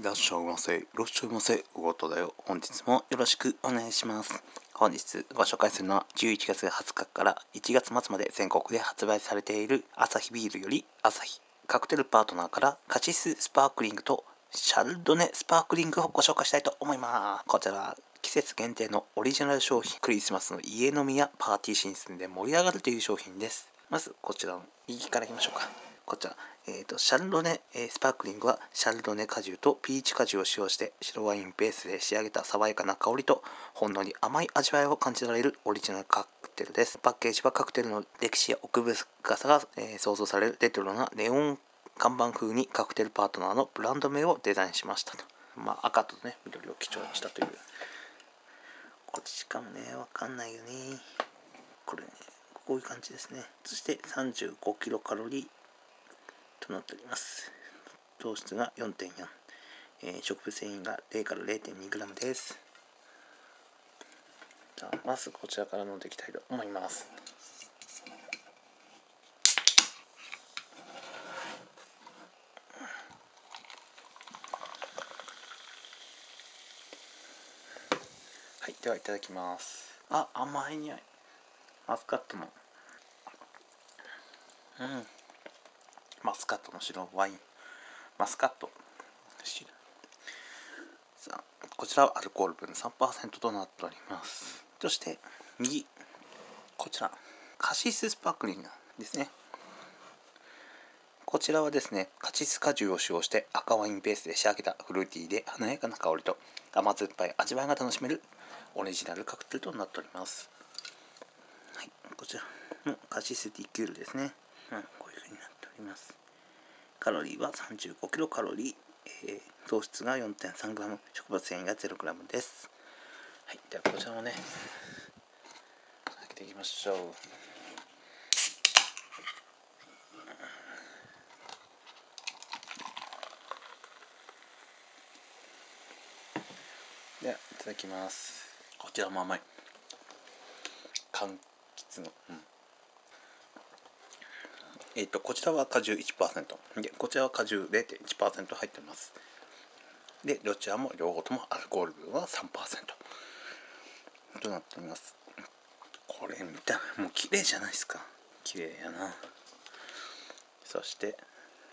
いらっしゃいませ、いらっしゃいませ、うごとだよ。本日もよろしくお願いします。本日ご紹介するのは11月20日から1月末まで全国で発売されているアサヒビールよりアサヒカクテルパートナーからカシススパークリングとシャルドネスパークリングをご紹介したいと思います。こちらは季節限定のオリジナル商品、クリスマスの家飲みやパーティーシーズンで盛り上がるという商品です。まずこちらの右からいきましょうか。こちら、シャルドネ、スパークリングはシャルドネ果汁とピーチ果汁を使用して白ワインベースで仕上げた爽やかな香りとほんのり甘い味わいを感じられるオリジナルカクテルです。パッケージはカクテルの歴史や奥深さが、想像されるレトロなネオン看板風にカクテルパートナーのブランド名をデザインしましたと。赤とね、緑を基調にしたという。これしかもね、わかんないよね。これね、こういう感じですね。そして35キロカロリーとなっております。糖質が 4.4、植物繊維が0から 0.2g です。じゃあまずこちらから飲んでいきたいと思います。はい、ではいただきます。甘い匂い。マスカットのマスカットの白ワイン、マスカットさあ、こちらはアルコール分 3% となっております。そして右、こちらカシススパークリングですね。こちらはですね、カシス果汁を使用して赤ワインベースで仕上げたフルーティーで華やかな香りと甘酸っぱい味わいが楽しめるオリジナルカクテルとなっております。はい、こちらのカシスリキュールですね。こういう風になっております。カロリーは35キロカロリー、糖質が 4.3g、植物繊維が 0g です。はい、ではこちらもね、開けていきましょう。では、いただきます。こちらも甘い。柑橘の。こちらは果汁 1%。で、こちらは果汁 0.1% 入ってます。で、どちらも両方ともアルコール分は 3% となっております。これ見たもう綺麗じゃないですか。綺麗やな。そして、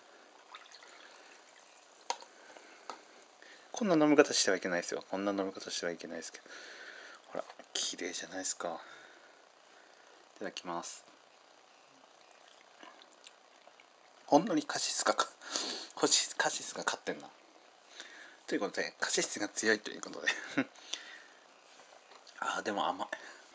こんな飲み方してはいけないですよ。こんな飲み方してはいけないですけど。ほら、綺麗じゃないですか。いただきます。ほんのりカシスが勝ってんな。ということで、カシスが強いということで。でも甘い。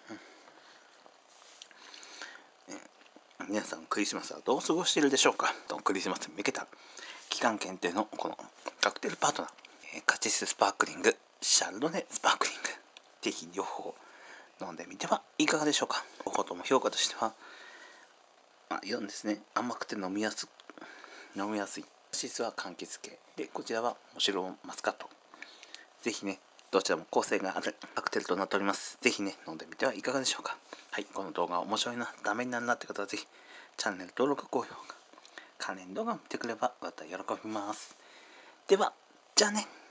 皆さんクリスマスはどう過ごしているでしょうか。クリスマスに向けた期間限定のこのカクテルパートナー、カシススパークリング、シャルドネスパークリング、ぜひ両方飲んでみてはいかがでしょうか。両方とも評価としては4ですね。甘くて飲みやすい。カシスは柑橘系で、こちらは白マスカット。ぜひね、どちらも個性があるカクテルとなっております。ぜひね、飲んでみてはいかがでしょうか。はい、この動画面白いな、ためになるなって方はぜひチャンネル登録、高評価、関連動画を見てくればまた喜びます。では、じゃあね。